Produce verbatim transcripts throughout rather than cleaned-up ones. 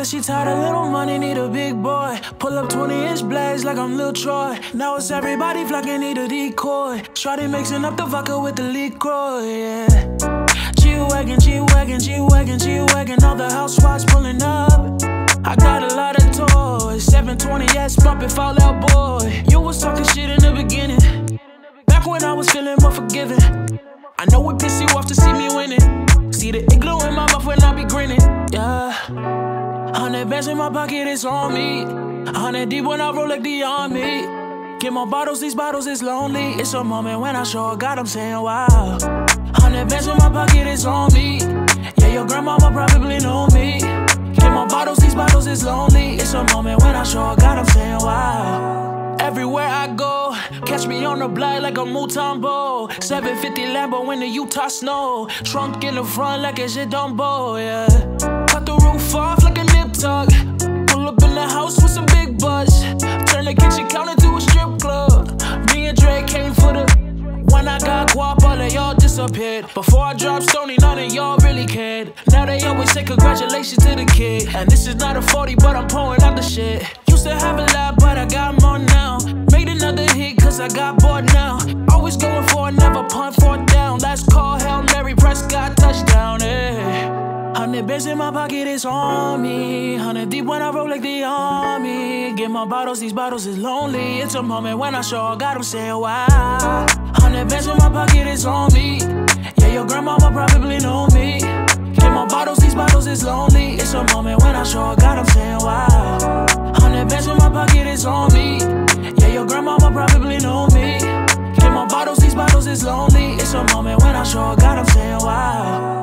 Said she tired of little money, need a big boy. Pull up twenty inch blades like I'm Lil Troy. Now it's everybody flocking, need a decoy. Shawty mixing up the vodka with the liquor, yeah. G-Wagon, G-Wagon, G-Wagon, G-Wagon. All the housewives pulling up. I got a lot of toys. seven twenty S bumping Fallout Boy. You was talking shit in the beginning, back when I was feeling more forgiving. I know it piss you off to see me winning. See the igloo in my mouth when I be grinning, yeah. Hundred bands in my pocket, it's on me. Hundred deep when I roll like the army. Get more bottles, these bottles is lonely. It's a moment when I show God, I'm saying wow. Hundred bands in my pocket, it's on me. Yeah, your grandmama probably know me. Get more bottles, these bottles is lonely. It's a moment when I show God, I'm saying wow. Everywhere I go, catch me on the block like a Mutombo. seven fifty Lambo in the Utah snow. Trunk in the front like it's a Dumbo, yeah. Cut the roof off like a nip tuck. Pull up in the house with some big butts. Turn the kitchen counter to a strip club. Me and Drake came for the... When I got guap, all of y'all disappeared. Before I dropped Stoney, none of y'all really cared. Now they always say congratulations to the kid. And this is not a forty, but I'm pouring out the shit. Used to have a lot, but I got more now. Made another hit, cause I got bored now. Always going for it, never punt for it down. Last call, Hail Mary, Prescott, touchdown, eh. Hundred bands in my pocket, it's on me. Hundred deep when I roll like the army. Get my bottles, these bottles is lonely. It's a moment when I show God, I'm saying wow. Hundred bands in my pocket, it's on me. Yeah, your grandmama probably know me. Get my bottles, these bottles is lonely. It's a moment when I show God, I'm saying wow. Hundred bands in my pocket, it's on me. Yeah, your grandmama probably know me. Get my bottles, these bottles is lonely. It's a moment when I show God, I'm saying wow.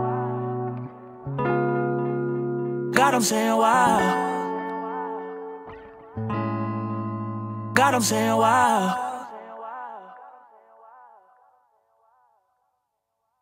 God, I'm saying wow. God, I'm saying wow.